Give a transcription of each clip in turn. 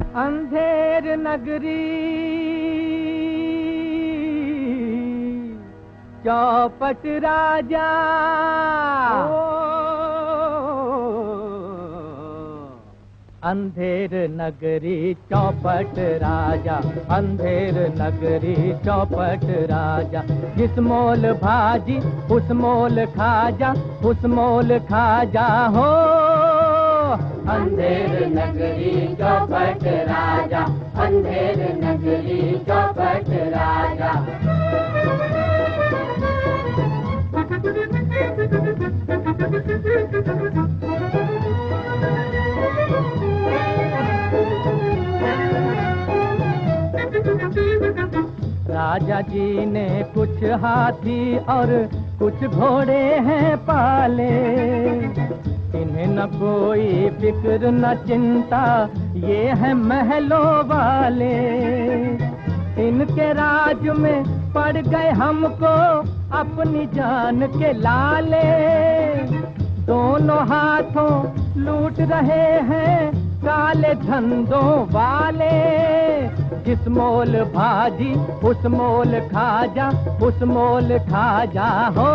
अंधेर नगरी चौपट राजा, अंधेर नगरी चौपट राजा, अंधेर नगरी चौपट राजा। जिस मोल भाजी उस मोल खाजा, उस मोल खाजा हो। अंधेर नगरी चौपट राजा, अंधेर नगरी चौपट राजा। राजा जी ने कुछ हाथी और कुछ घोड़े हैं पाले, इन्हें न कोई फिक्र न चिंता, ये है महलों वाले। इनके राज में पड़ गए हमको अपनी जान के लाले, दोनों हाथों लूट रहे हैं काले धंधों वाले। जिस मोल भाजी उस मोल खाजा, उस मोल खाजा हो।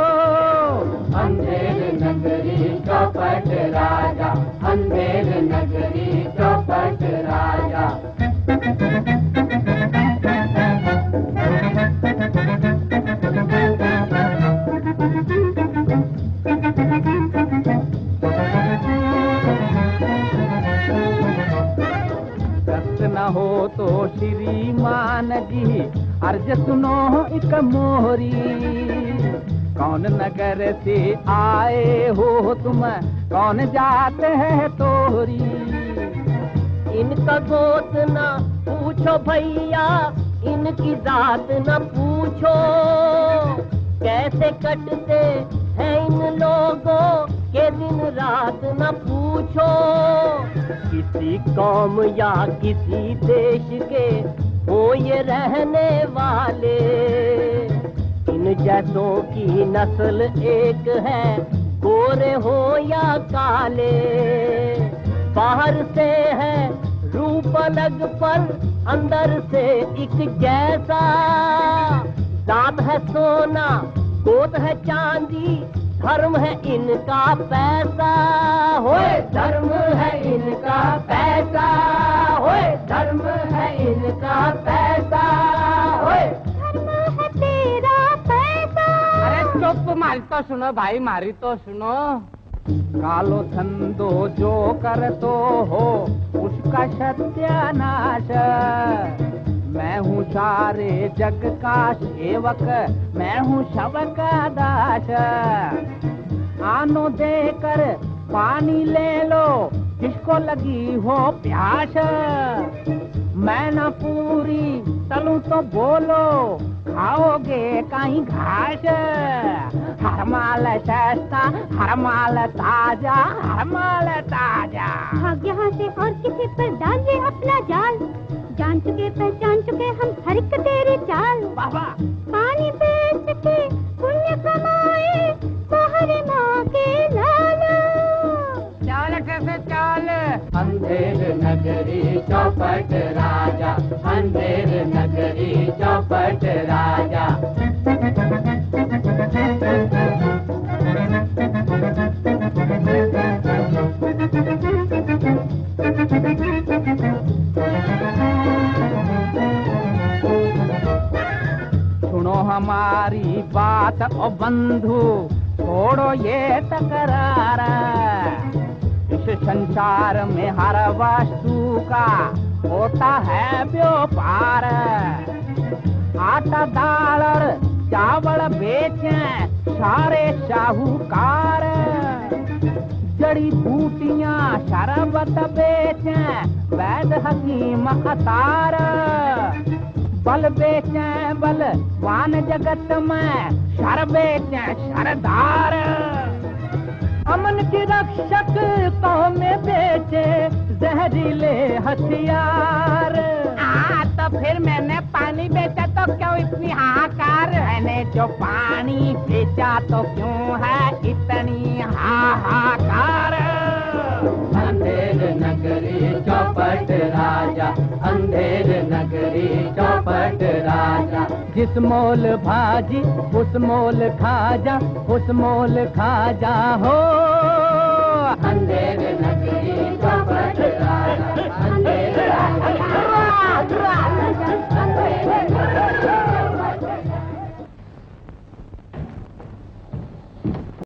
अंधेर नगरी चौपट राजा, अंधेर नगरी चौपट राजा। न हो तो श्रीमान जी अर्ज सुनो एक मोहरी, कौन नगर से आए हो तुम, कौन जात है तोरी। इनका गोत न पूछो भैया, इनकी जात न पूछो, कैसे कटते हैं इन लोगों के दिन रात न पूछो। किसी कौम या किसी देश के हो ये रहने वाले, इन जैसों की नस्ल एक है, गोरे हो या काले। बाहर से है रूप अलग पर अंदर से एक जैसा, दांत है सोना गोद है चांदी, धर्म है इनका पैसा होए, धर्म है इनका पैसा होए, धर्म है इनका पैसा होए, धर्म है तेरा पैसा। अरे चुप, मारी तो सुनो भाई, मारी तो सुनो। कालो धंधो जो कर तो हो उसका सत्यानाश, मैं हूँ सारे जग का सेवक, मैं हूँ सबका दास। आनो देकर पानी ले लो जिसको लगी हो प्यास, मैं न पूरी तलूं तो बोलो खाओगे कहीं घास। हर माल सस्ता, हर माल ताजा, हर माल ताजा। भाग यहाँ से और किसी पर डाल दे अपना जाल, जान चुके पहचान चुके हम हर एक तेरी चाल। बाबा पानी बेच के पुण्य कमाए बाहर माँ के लाल, चाल कैसे चाल। अंधेर नगरी चौपट राजा, अंधेर नगरी चौपट राजा। सुनो हमारी बात ओ बंधु, छोड़ो ये तकरार। इस संसार में हर वस्तु का होता है व्यापार। आटा दाल और चावल बेचें सारे साहूकार, जड़ी बूटियां शरबत बेचें वैद हकीम अतार। बल बेचें बलवान जगत में, शर बेचें शरदार। अमन की रक्षक कौम में बेचे जहरीले हथियार। तो फिर मैंने पानी बेचा तो क्यों इतनी हाहाकार। मैंने जो पानी बेचा तो क्यों है इतनी हाहाकार। अंधेर नगरी चौपट राजा। अंधेर नगरी चौपट राजा। जिस मोल भाजी उस मोल खाजा, उस मोल खाजा हो।